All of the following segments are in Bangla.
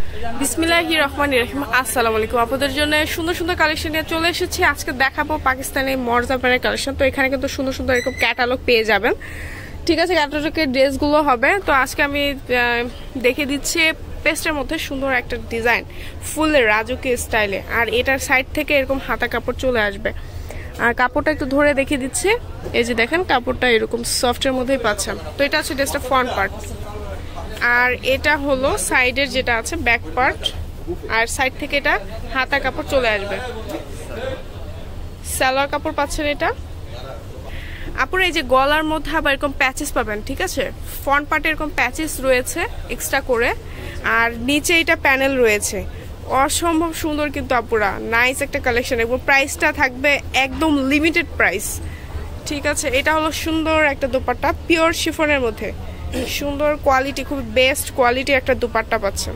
বিসমিল্লাহির রহমানির রহিম। আসসালামু আলাইকুম। আপনাদের জন্য সুন্দর সুন্দর কালেকশন নিয়ে চলে এসেছি। আজকে দেখাবো পাকিস্তানি মর্জা ব্র্যান্ডের কালেকশন। তো এখানে কিন্তু সুন্দর সুন্দর এরকম ক্যাটালগ পেয়ে যাবেন। ঠিক আছে, ক্যাটালগের ড্রেসগুলো হবে। তো আজকে আমি দেখে দিচ্ছি পেস্টের মধ্যে সুন্দর একটা ডিজাইন, ফুল রাজকীয় স্টাইলে। আর এটার সাইড থেকে এরকম হাতা কাপড় চলে আসবে। আর কাপড়টা একটু ধরে দেখিয়ে দিচ্ছে। এই যে দেখেন, কাপড়টা এরকম সফটের মধ্যেই পাচ্ছেন। তো এটা হচ্ছে ড্রেসটা ফ্রন্ট পার্ট, আর এটা হলো সাইডের যেটা আছে ব্যাক পার্ট। আর সাইড থেকে এটা হাতা কাপড় চলে আসবে। সালোয়ার কাপড় পাচ্ছেন এটা। আপুর এই যে গলার মধ্যে আবার এরকম প্যাচেস পাবেন। ঠিক আছে, ফ্রন্ট পার্টে এরকম প্যাচেস রয়েছে এক্সট্রা করে, আর নিচে এটা প্যানেল রয়েছে। অসম্ভব সুন্দর কিন্তু আপুরা, নাইস একটা কালেকশন। এবং প্রাইসটা থাকবে একদম লিমিটেড প্রাইস। ঠিক আছে, এটা হলো সুন্দর একটা দোপাট্টা, পিওর শিফনের মধ্যে সুন্দর কোয়ালিটি, খুব বেস্ট কোয়ালিটি একটা দুপাট্টা পাচ্ছেন।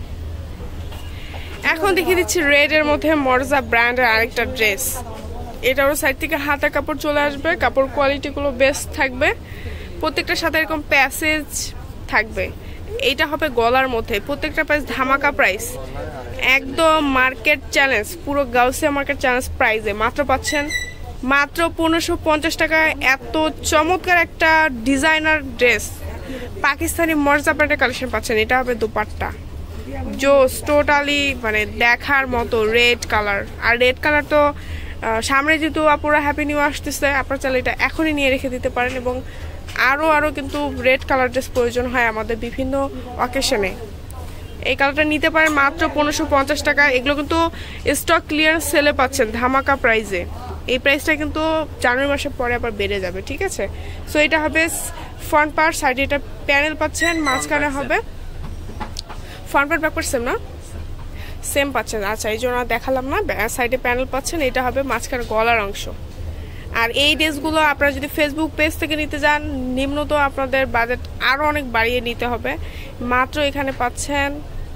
এখন দেখিয়ে দিচ্ছি রেড এর মধ্যে মর্জা ব্র্যান্ডের আরেকটা ড্রেস। এটারও সাইড থেকে হাতা কাপড় চলে আসবে। কাপড় কোয়ালিটি গুলো বেস্ট থাকবে, প্রত্যেকটার সাথে এরকম প্যাসেজ থাকবে। এইটা হবে গলার মধ্যে। প্রত্যেকটা প্রাইস ধামাকা প্রাইস, একদম মার্কেট চ্যালেঞ্জ, পুরো গাউসিয়া মার্কেট চ্যালেঞ্জ প্রাইসে মাত্র পাচ্ছেন মাত্র 1550 টাকায়। এত চমৎকার একটা ডিজাইনার ড্রেস পাকিস্তানি মর্জা ব্র্যান্ডের কালেকশন পাচ্ছেন। এটা হবে দুপাট্টা, জোস টোটালি, মানে দেখার মতো। রেড কালার, আর রেড কালার তো সামনে যেহেতু আপুরা হ্যাপি নিউ আসতেছে, আপনারা চাইলে এটা এখনই নিয়ে রেখে দিতে পারেন। এবং আরও কিন্তু রেড কালার ড্রেস প্রয়োজন হয় আমাদের বিভিন্ন অকেশনে। এই কালারটা নিতে পারেন মাত্র 1550 টাকা। এগুলো কিন্তু স্টক ক্লিয়ারেন্স সেলে পাচ্ছেন ধামাকা প্রাইসে। এই প্রাইসটা কিন্তু জানুয়ারি মাসের পরে আবার বেড়ে যাবে। ঠিক আছে, সো এটা হবে ফ্রন্ট পার্ট, সাইডে এটা প্যানেল পাচ্ছেন, মাঝখানে হবে front part, back part same না, সেম পাচ্ছেন। আচ্ছা, এই জন্য দেখালাম না, সাইডে প্যানেল পাচ্ছেন। এটা হবে মাঝখানে গলার অংশ। আর এই ড্রেসগুলো আপনারা যদি ফেসবুক পেজ থেকে নিতে যান, নিম্নত আপনাদের বাজেট আরও অনেক বাড়িয়ে নিতে হবে। মাত্র এখানে পাচ্ছেন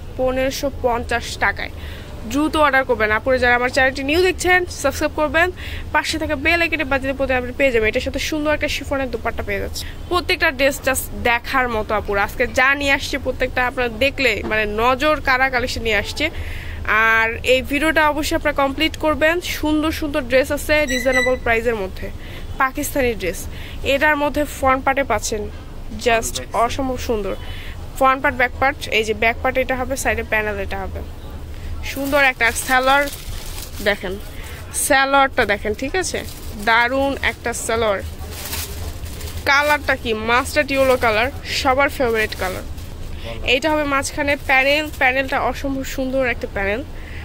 1550 টাকায়। দ্রুত অর্ডার করবেন। আপনারা যারা আমার চ্যানেলটি নিউ দেখছেন, সাবস্ক্রাইব করবেন, পাশে থাকা বেল আইকনে বাজিয়ে পড়ে আপনি পেয়ে যাবেন। এটার সাথে সুন্দর একটা শিফনের দুপাট্টা পেয়ে যাচ্ছে। প্রত্যেকটা ড্রেস জাস্ট দেখার মতো আপুরা। আজকে যা নিয়ে আসছে প্রত্যেকটা আপনারা দেখলে মানে নজর কারা কালেকশন নিয়ে আসছে। আর এই ভিডিওটা অবশ্যই আপনারা কমপ্লিট করবেন। সুন্দর সুন্দর ড্রেস আছে রিজনেবল প্রাইসের মধ্যে, পাকিস্তানি ড্রেস। এটার মধ্যে ফ্রন্ট পার্টে পাচ্ছেন জাস্ট অসম্ভব সুন্দর ফ্রন্ট পার্ট, ব্যাক পার্ট। এই যে ব্যাক পার্ট এটা হবে, সাইডে প্যানেল এটা হবে সুন্দর একটা। সালোয়ার দেখেন, সালোয়ারটা দেখেন। ঠিক আছে, দারুণ একটা সালোয়ার। কালারটা কি মাস্টার্ড ইয়েলো কালার, সবার ফেভারিট কালার। এইটা হবে মাঝখানে প্যানেল, প্যানেলটা অসম্ভব সুন্দর একটা প্যানেল।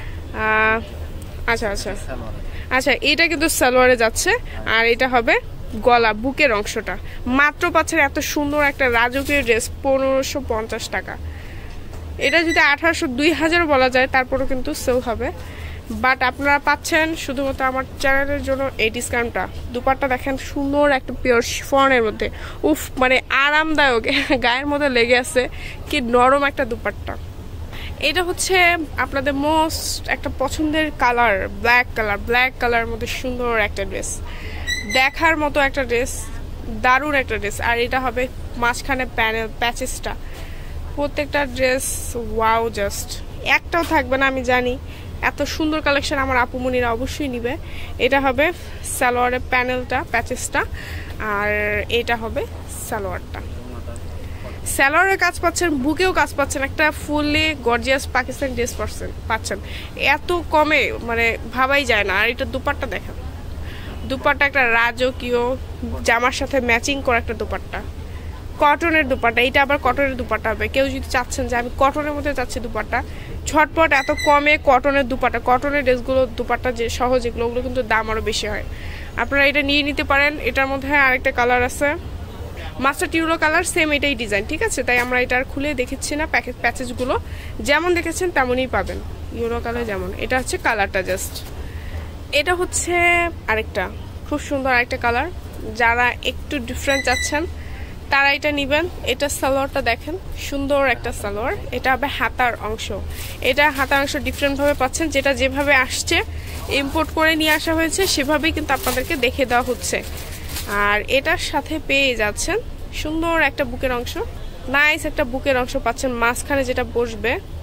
আচ্ছা আচ্ছা আচ্ছা, এটা কিন্তু সালোয়ারে যাচ্ছে। আর এটা হবে গলা, বুকের অংশটা। মাত্র পাচ্ছেন এত সুন্দর একটা রাজকীয় ড্রেস 1550 টাকা। এটা যদি 1800 2000 বলা যায় তারপরেও কিন্তু সেল হবে। বাট আপনারা পাচ্ছেন শুধুমাত্র আমার চ্যানেলের জন্য এই ডিসকাউন্টটা। দুপাট্টা দেখেন, সুন্দর একটা পিওর শিফনের মধ্যে, উফ মানে আরামদায়ক, গায়ের মধ্যে লেগে আছে, কি নরম একটা দুপাট্টা। এটা হচ্ছে আপনাদের মোস্ট একটা পছন্দের কালার, ব্ল্যাক কালার। ব্ল্যাক কালারের মধ্যে সুন্দর একটা ড্রেস, দেখার মতো একটা ড্রেস, দারুণ একটা ড্রেস। আর এটা হবে মাঝখানে প্যানেল, প্যাচেসটা। প্রত্যেকটা ড্রেস ওয়াও, জাস্ট একটাও থাকবে না আমি জানি। এত সুন্দর কালেকশন আমার আপুমনিরা অবশ্যই নিবে। এটা হবে সালোয়ারের প্যানেলটা, প্যাচেসটা, আর এটা হবে সালোয়ারটা। সালোয়ারের কাজ পাচ্ছেন, বুকেও কাজ পাচ্ছেন, একটা ফুললি গর্জিয়াস পাকিস্তানি ড্রেস পাচ্ছেন এত কমে, মানে ভাবাই যায় না। আর এটা দুপাট্টা দেখেন, দুপাট্টা একটা রাজকীয়, জামার সাথে ম্যাচিং করা একটা দুপাট্টা, কটনের দুপাট্টা। এটা আবার কটনের দুপাট্টা হবে। কেউ যদি চাচ্ছেন যে আমি কটনের মধ্যে চাচ্ছি দুপাট্টা, ঝটপট এত কমে কটনের দুপাট্টা। কটনের ড্রেসগুলো দুপাট্টা যে সহজ, এগুলো কিন্তু দাম আরও বেশি হয়। আপনারা এটা নিয়ে নিতে পারেন। এটার মধ্যে আরেকটা কালার আছে, মাস্টার্ড ইউরো কালার, সেম এটাই ডিজাইন। ঠিক আছে, তাই আমরা এটা আর খুলে দেখাচ্ছি না। প্যাচেসগুলো যেমন দেখেছেন তেমনই পাবেন, ইউরো কালার যেমন। এটা হচ্ছে কালারটা জাস্ট। এটা হচ্ছে আরেকটা খুব সুন্দর আরেকটা কালার। যারা একটু ডিফারেন্ট চাচ্ছেন তারা এটা নেবেন। এটা সালোয়ারটা দেখেন, সুন্দর একটা সালোয়ার। এটা হবে হাতার অংশ। এটা হাতার অংশ ডিফারেন্টভাবে পাচ্ছেন, যেটা যেভাবে আসছে ইম্পোর্ট করে নিয়ে আসা হয়েছে সেভাবেই কিন্তু আপনাদেরকে দেখে দেওয়া হচ্ছে। আর এটার সাথে পেয়ে যাচ্ছেন সুন্দর একটা বুকের অংশ, নাইস একটা বুকের অংশ পাচ্ছেন মাঝখানে যেটা বসবে।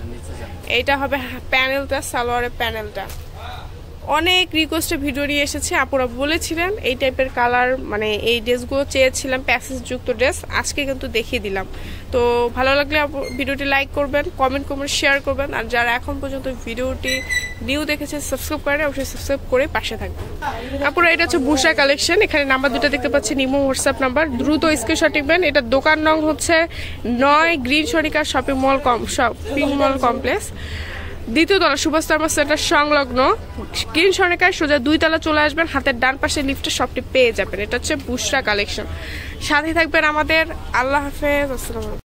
এইটা হবে প্যানেলটা, সালোয়ারের প্যানেলটা। অনেক রিকোয়েস্টে ভিডিও নিয়ে এসেছে, আপুরা বলেছিলেন এই টাইপের কালার, মানে এই ড্রেসগুলো চেয়েছিলাম প্যাসেজ যুক্ত ড্রেস, আজকে কিন্তু দেখিয়ে দিলাম। তো ভালো লাগলে ভিডিওটি লাইক করবেন, কমেন্ট করবেন, শেয়ার করবেন। আর যারা এখন পর্যন্ত ভিডিওটি নিউ দেখেছে সাবস্ক্রাইব করে অবশ্যই সাবস্ক্রাইব করে পাশে থাকবেন। আপুরা এটা হচ্ছে বুশরা কালেকশন, এখানে নাম্বার দুটো দেখতে পাচ্ছেন, ইমো হোয়াটসঅ্যাপ নাম্বার, দ্রুত স্ক্রিনশট নেবেন। এটা দোকান নং হচ্ছে 9 green Sarika shopping mall complex, দ্বিতীয় তলা সুভাষ থার্মাল সেন্টার সংলগ্ন। গ্রিন সরিকায় সোজা 2 তলা চলে আসবেন, হাতের ডান পাশে লিফটে সবটি পেয়ে যাবেন। এটা হচ্ছে বুশরা কালেকশন। সাথে থাকবেন আমাদের। আল্লাহ হাফেজ, আসসালামু আলাইকুম।